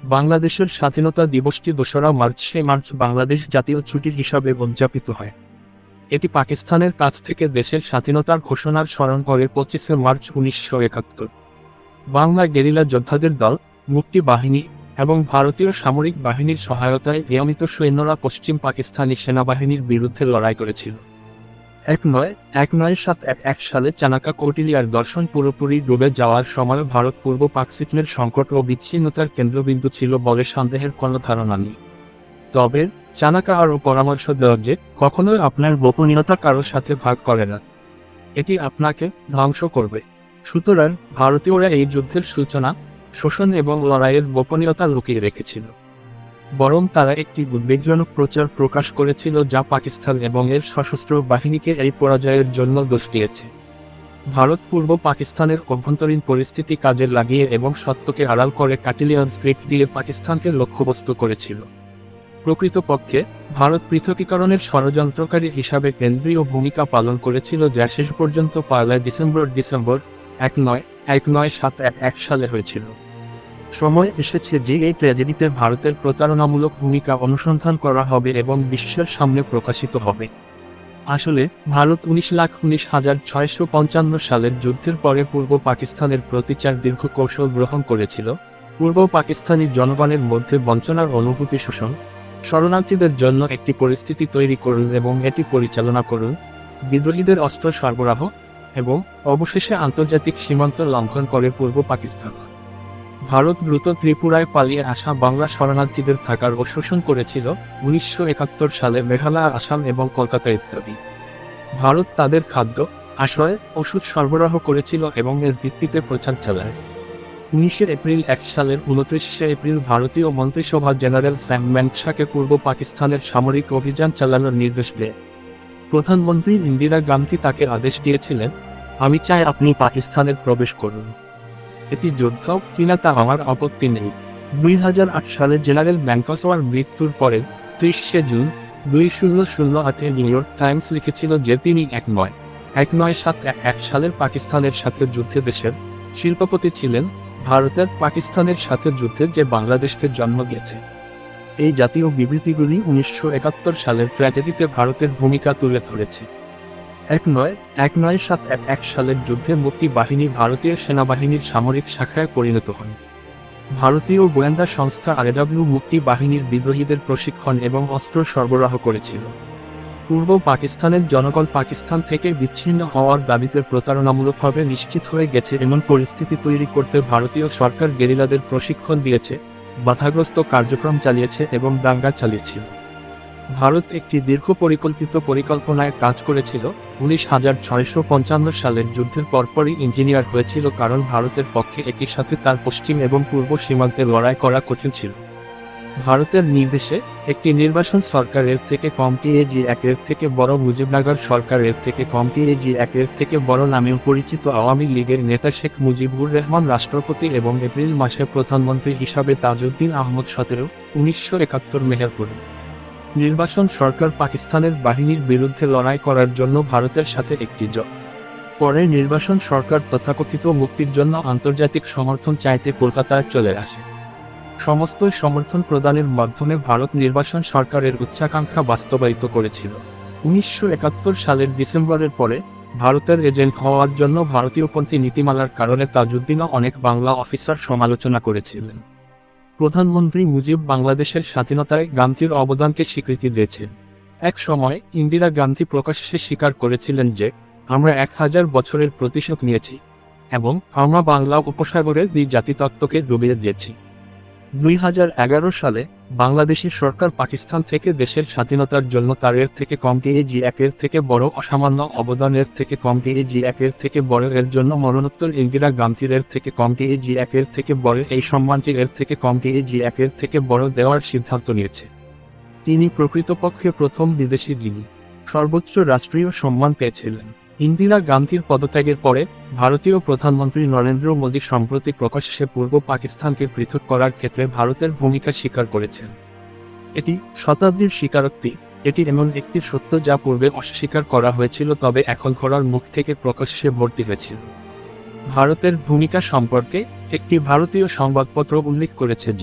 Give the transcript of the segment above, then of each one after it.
বাংলাদেশের স্বাধীনতা দিবসটি ২রা মার্চ বাংলাদেশ জাতীয় ছুটি হিসাবে উদযাপিত হয়। এটি পাকিস্তানের কাছ থেকে দেশের স্বাধীনতার ঘোষণার স্মরণ করে ২৫শে মার্চ ১৯৭১। বাংলা গেরিলা যোদ্ধাদের দল, মুক্তি বাহিনী এবং ভারতীয় সামরিক বাহিনীর সহায়তায় নিয়মিত সৈন্যরা পশ্চিম পাকিস্তানি সেনাবাহিনীর বিরুদ্ধে লড়াই করেছিল। ১৯৭১ সালে চানাকা কৌটিলিয়ার দর্শন পুরোপুরি ডুবে যাওয়ার সময় ভারত পূর্ব পাকচিনের সংকট ও বিচ্ছিন্নতার কেন্দ্রবিন্দু ছিল বলে সন্দেহের কোনো ধারণা নেই। তবে চানাকা আরও পরামর্শ দেওয়া যে কখনোই আপনার গোপনীয়তা কারোর সাথে ভাগ করে না, এটি আপনাকে ধ্বংস করবে। সুতরাং ভারতীয়রা এই যুদ্ধের সূচনা, শোষণ এবং লড়াইয়ের গোপনীয়তা লুকিয়ে রেখেছিল। বরং তারা একটি উদ্বেগজনক প্রচার প্রকাশ করেছিল যা পাকিস্তান এবং এর সশস্ত্র বাহিনীকে এই পরাজয়ের জন্য দোষ দিয়েছে। ভারত পূর্ব পাকিস্তানের অভ্যন্তরীণ পরিস্থিতি কাজে লাগিয়ে এবং সত্যকে আড়াল করে কাটিলিয়ান স্ক্রিপ্ট দিয়ে পাকিস্তানকে লক্ষ্যবস্তু করেছিল। প্রকৃতপক্ষে ভারত পৃথকীকরণের ষড়যন্ত্রকারী হিসাবে কেন্দ্রীয় ভূমিকা পালন করেছিল, যা শেষ পর্যন্ত ১লা ডিসেম্বর ১৯৭১ সালে হয়েছিল। সময় এসেছে যে এই ট্র্যাজেডিতে ভারতের প্রতারণামূলক ভূমিকা অনুসন্ধান করা হবে এবং বিশ্বের সামনে প্রকাশিত হবে। আসলে ভারত ১৯,১৯,৬৫৫ সালের যুদ্ধের পরে পূর্ব পাকিস্তানের প্রতিচার দীর্ঘ কৌশল গ্রহণ করেছিল। পূর্ব পাকিস্তানি জনগণের মধ্যে বঞ্চনার অনুভূতি, শোষণ, শরণার্থীদের জন্য একটি পরিস্থিতি তৈরি করুন এবং এটি পরিচালনা করুন, বিদ্রোহীদের অস্ত্র সরবরাহ এবং অবশেষে আন্তর্জাতিক সীমান্ত লঙ্ঘন করে পূর্ব পাকিস্তান। ভারত দ্রুত ত্রিপুরায় পালিয়ে আসা বাংলা শরণার্থীদের থাকার ও শোষণ করেছিল ১৯৭১ সালে মেঘালয়, আসাম এবং কলকাতা ইত্যাদি। ভারত তাদের খাদ্য, আশ্রয়, ওষুধ সরবরাহ করেছিল এবং এর ভিত্তিতে প্রচার চালায়। ১৯শে এপ্রিল সালের ২৯শে এপ্রিল ভারতীয় মন্ত্রিসভা জেনারেল স্যাম ম্যাকসাকে পূর্ব পাকিস্তানের সামরিক অভিযান চালানোর নির্দেশ দেয়। প্রধানমন্ত্রী ইন্দিরা গান্ধী তাকে আদেশ দিয়েছিলেন, আমি চাই আপনি পাকিস্তানের প্রবেশ করুন। এটি যুদ্ধ কিনা তা আমার আপত্তি নেই। ২০০৮ সালে জেনারেল ম্যাকসার মৃত্যুর পরে ৩০শে জুন ২০০৮-এ নিউ ইয়র্ক টাইমস লিখেছিল যে তিনি ১৯৭১ সালের পাকিস্তানের সাথে যুদ্ধে দেশের শিল্পপতি ছিলেন, ভারতের পাকিস্তানের সাথে যুদ্ধে যে বাংলাদেশকে জন্ম দিয়েছে। এই জাতীয় বিবৃতিগুলি ১৯৭১ সালের ট্র্যাজেডিতে ভারতের ভূমিকা তুলে ধরেছে। ১৯৭১ সালের যুদ্ধে মুক্তি বাহিনী ভারতীয় সেনাবাহিনীর সামরিক শাখায় পরিণত হন। ভারতীয় গোয়েন্দা সংস্থা আরএডব্লিউ মুক্তি বাহিনীর বিদ্রোহীদের প্রশিক্ষণ এবং অস্ত্র সরবরাহ করেছিল। পূর্ব পাকিস্তানের জনগণ পাকিস্তান থেকে বিচ্ছিন্ন হওয়ার দাবিতে প্রতারণামূলকভাবে নিশ্চিত হয়ে গেছে এমন পরিস্থিতি তৈরি করতে ভারতীয় সরকার গেরিলাদের প্রশিক্ষণ দিয়েছে, বাধাগ্রস্ত কার্যক্রম চালিয়েছে এবং দাঙ্গা চালিয়েছিল। ভারত একটি দীর্ঘ পরিকল্পনায় কাজ করেছিল। ১৯৬৫ সালের যুদ্ধের পরপরই ইঞ্জিনিয়ার হয়েছিল, কারণ ভারতের পক্ষে একই সাথে তার পশ্চিম এবং পূর্ব সীমান্তে লড়াই করা কঠিন ছিল। ভারতের নির্দেশে একটি নির্বাসন সরকার এর থেকে কম TAG-1 এর থেকে বড়, মুজিবনগর সরকার এর থেকে কম TAG-1 এর থেকে বড় নামেও পরিচিত আওয়ামী লীগের নেতা শেখ মুজিবুর রহমান রাষ্ট্রপতি এবং এপ্রিল মাসে প্রধানমন্ত্রী হিসাবে তাজউদ্দিন আহমদ ১৯৭১ মেহেরপুর নির্বাসন সরকার পাকিস্তানের বাহিনীর বিরুদ্ধে লড়াই করার জন্য ভারতের সাথে একটি পরে নির্বাসন সরকার তথাকথিত মুক্তির জন্য আন্তর্জাতিক সমর্থন চাইতে কলকাতায় চলে আসে। সমস্ত সমর্থন প্রদানের মাধ্যমে ভারত নির্বাসন সরকারের উচ্চাকাঙ্ক্ষা বাস্তবায়িত করেছিল। ১৯৭১ সালের ডিসেম্বরের পরে ভারতের এজেন্ট হওয়ার জন্য ভারতীয়পন্থী নীতিমালার কারণে তাজউদ্দিনও অনেক বাংলা অফিসার সমালোচনা করেছিলেন। প্রধানমন্ত্রী মুজিব বাংলাদেশের স্বাধীনতায় গান্ধীর অবদানকে স্বীকৃতি দিয়েছেন। এক সময় ইন্দিরা গান্ধী প্রকাশ্যে স্বীকার করেছিলেন যে আমরা ১০০০ বছরের প্রতিশোধ নিয়েছি এবং আমরা বাংলা উপসাগরের জাতিতত্ত্বকে ডুবিয়ে দিয়েছি। ২০১১ সালে বাংলাদেশি সরকার পাকিস্তান থেকে দেশের স্বাধীনতার জন্য তার এর থেকে কম TAG-1 এর থেকে বড়, অসামান্য অবদানের থেকে কম TAG-1 এর থেকে বড় এর জন্য মরণোত্তর ইন্দিরা গান্ধীর এর থেকে কম TAG-1 এর থেকে বড় এই সম্মানটি এর থেকে কম TAG-1 এর থেকে বড় দেওয়ার সিদ্ধান্ত নিয়েছে। তিনি প্রকৃতপক্ষে প্রথম বিদেশি যিনি সর্বোচ্চ রাষ্ট্রীয় সম্মান পেয়েছিলেন। ইন্দিরা গান্ধীর পদত্যাগের পরে ভারতীয় প্রধানমন্ত্রী নরেন্দ্র মোদী সম্প্রতি প্রকাশ্যে পূর্ব পাকিস্তানকে পৃথক করার ক্ষেত্রে ভারতের ভূমিকা স্বীকার করেছেন। এটি শতাব্দীর স্বীকারোক্তি। এটি এমন একটি সত্য যা পূর্বে অস্বীকার করা হয়েছিল, তবে এখন ঘোড়ার মুখ থেকে প্রকাশ্যে ভর্তি হয়েছিল। ভারতের ভূমিকা সম্পর্কে একটি ভারতীয় সংবাদপত্র উল্লেখ করেছে যে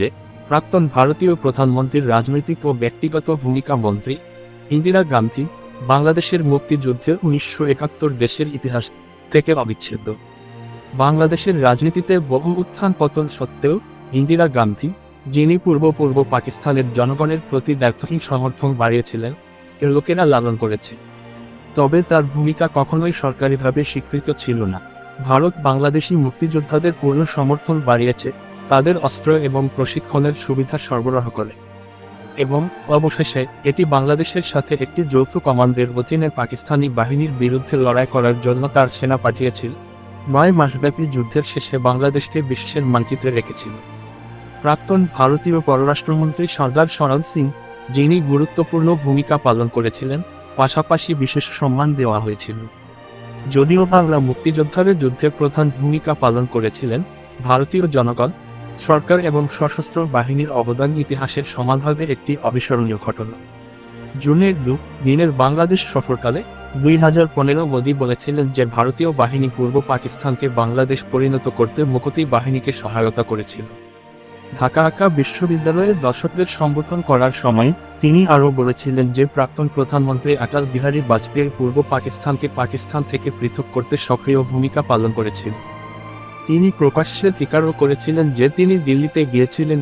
প্রাক্তন ভারতীয় প্রধানমন্ত্রীর রাজনৈতিক ও ব্যক্তিগত ভূমিকা মন্ত্রী ইন্দিরা গান্ধী বাংলাদেশের মুক্তিযুদ্ধে 1971 দেশের ইতিহাস থেকে অবিচ্ছেদ্য। বাংলাদেশের রাজনীতিতে বহু উত্থান পতন সত্ত্বেও ইন্দিরা গান্ধী, যিনি পূর্ব পাকিস্তানের জনগণের প্রতি দ্ব্যর্থহীন সমর্থন বাড়িয়েছিলেন, এর লোকেরা লালন করেছে। তবে তার ভূমিকা কখনোই সরকারিভাবে স্বীকৃত ছিল না। ভারত বাংলাদেশি মুক্তিযোদ্ধাদের পূর্ণ সমর্থন বাড়িয়েছে, তাদের অস্ত্র এবং প্রশিক্ষণের সুবিধা সরবরাহ করে, এবং অবশেষে এটি বাংলাদেশের সাথে একটি যৌথ কমান্ডের অধীনে পাকিস্তানি বাহিনীর বিরুদ্ধে লড়াই করার জন্য তার সেনা পাঠিয়েছিল। 9 মাসব্যাপী যুদ্ধের শেষে বাংলাদেশকে বিশ্বের মানচিত্রে রেখেছিল। প্রাক্তন ভারতীয় পররাষ্ট্রমন্ত্রী সর্দার শরণ সিং, যিনি গুরুত্বপূর্ণ ভূমিকা পালন করেছিলেন, পাশাপাশি বিশেষ সম্মান দেওয়া হয়েছিল। যদিও বাংলা মুক্তিযোদ্ধারা যুদ্ধে প্রধান ভূমিকা পালন করেছিলেন, ভারতীয় জনগণ, সরকার এবং সশস্ত্র বাহিনীর অবদান ইতিহাসের সমানভাবে একটি অবিস্মরণীয় ঘটনা। জুনের 2 দিনের বাংলাদেশ সফরকালে 2015 মোদি বলেছিলেন যে ভারতীয় বাহিনী পূর্ব পাকিস্তানকে বাংলাদেশ পরিণত করতে মুকুতি বাহিনীকে সহায়তা করেছিল। ঢাকা বিশ্ববিদ্যালয়ে দর্শকদের সম্বোধন করার সময় তিনি আরও বলেছিলেন যে প্রাক্তন প্রধানমন্ত্রী অটল বিহারী বাজপেয়ী পূর্ব পাকিস্তানকে পাকিস্তান থেকে পৃথক করতে সক্রিয় ভূমিকা পালন করেছিলেন। তিনি প্রকাশ্যে স্বীকারও করেছিলেন যে তিনি দিল্লিতে গিয়েছিলেন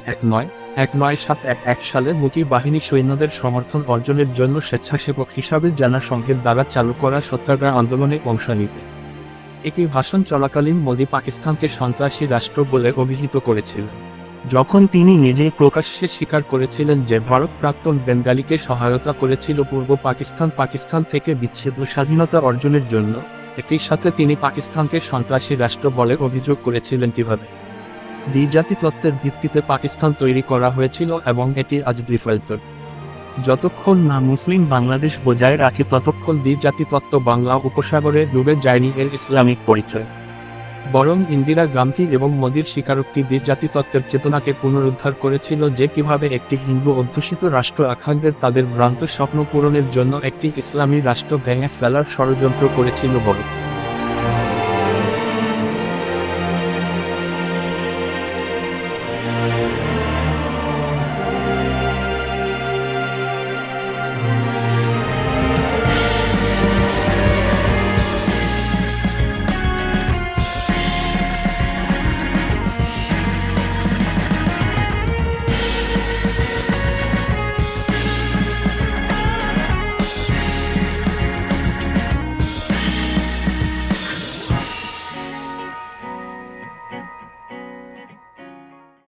1971 সালে মুক্তি বাহিনী সৈন্যদের সমর্থন অর্জনের জন্য স্বেচ্ছাসেবক হিসাবে জাতিসংঘের দ্বারা চালু করা সত্যাগ্রহ আন্দোলনে অংশ নিতে। একই ভাষণ চলাকালীন মোদি পাকিস্তানকে সন্ত্রাসী রাষ্ট্র বলে অভিহিত করেছিলেন, যখন তিনি নিজেই প্রকাশ্যে স্বীকার করেছিলেন যে ভারত প্রাক্তন বেঙ্গালিকে সহায়তা করেছিল পূর্ব পাকিস্তান থেকে বিচ্ছিন্ন স্বাধীনতা অর্জনের জন্য। একই সাথে তিনি পাকিস্তানকে সন্ত্রাসী রাষ্ট্র বলে অভিযোগ করেছিলেন। কিভাবে দ্বিজাতি তত্ত্বের ভিত্তিতে পাকিস্তান তৈরি করা হয়েছিল এবং এটি আজ ডিফল্ট। যতক্ষণ না মুসলিম বাংলাদেশ বজায় রাখে ততক্ষণ দ্বিজাতি তত্ত্ব বাংলা উপসাগরে ডুবে যায়নি এর ইসলামিক পরিচয়। বরং ইন্দিরা গান্ধী এবং মোদির স্বীকারোক্তি দ্বিজাতি তত্ত্বের চেতনাকে পুনরুদ্ধার করেছিল, যে কিভাবে একটি হিন্দু অধ্যুষিত রাষ্ট্র আকাঙ্ক্ষের তাদের ভ্রান্ত স্বপ্ন পূরণের জন্য একটি ইসলামী রাষ্ট্র ভেঙে ফেলার ষড়যন্ত্র করেছিল। বড়